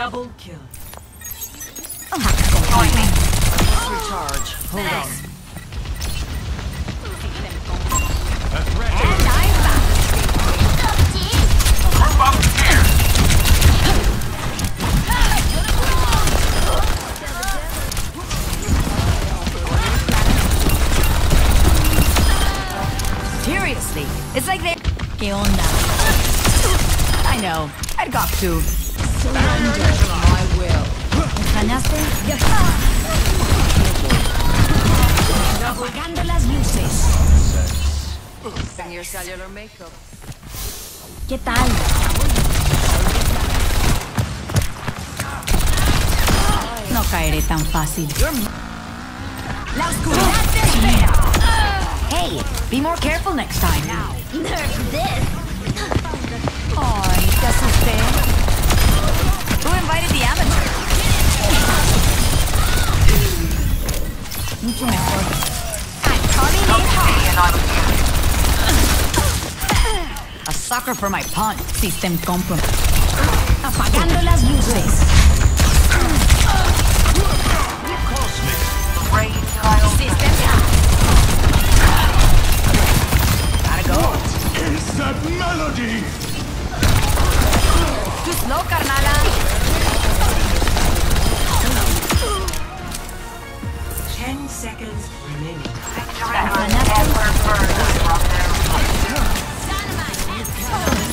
Double kill. Join me. Recharge. Hold on. That's ready. And I'm back. Group up here. Seriously, it's like they. ¿Qué onda? I know. I'd got to. Surrender to my will. ¿Extrañaste? Apagando las luces. And your cellular makeup. ¿Qué tal? No caeré tan fácil. La oscuridad te espera. Hey, be more careful next time. Nerf this. Ay, te asusté. Who invited the amateur? Mucho mejor. I'm calling it hard. A sucker for my punt. System compromise. Apagando las luces. Cosmic. Rain tile. System down. Gotta go. Is that melody? Too slow, carnala. 10 seconds remaining. Victory. And we're first from there.